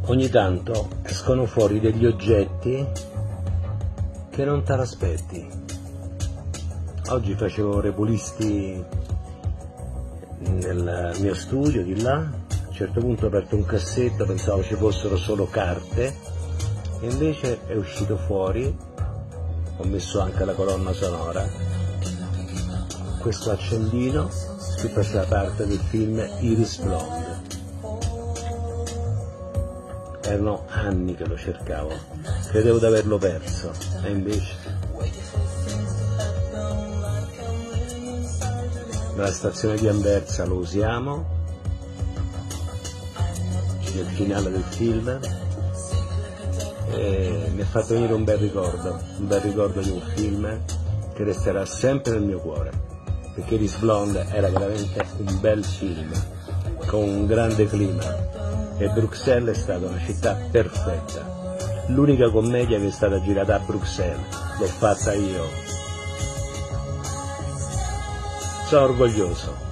Ogni tanto escono fuori degli oggetti che non te l'aspetti. Oggi facevo repulisti nel mio studio di là, a un certo punto ho aperto un cassetto, pensavo ci fossero solo carte e invece è uscito fuori, ho messo anche la colonna sonora, questo accendino che faceva parte del film Iris Blonde. Erano anni che lo cercavo, credevo di averlo perso e invece nella stazione di Anversa lo usiamo nel finale del film e mi ha fatto venire un bel ricordo di un film che resterà sempre nel mio cuore, perché Iris Blonde era veramente un bel film con un grande clima e Bruxelles è stata una città perfetta, l'unica commedia che è stata girata a Bruxelles, l'ho fatta io, sono orgoglioso.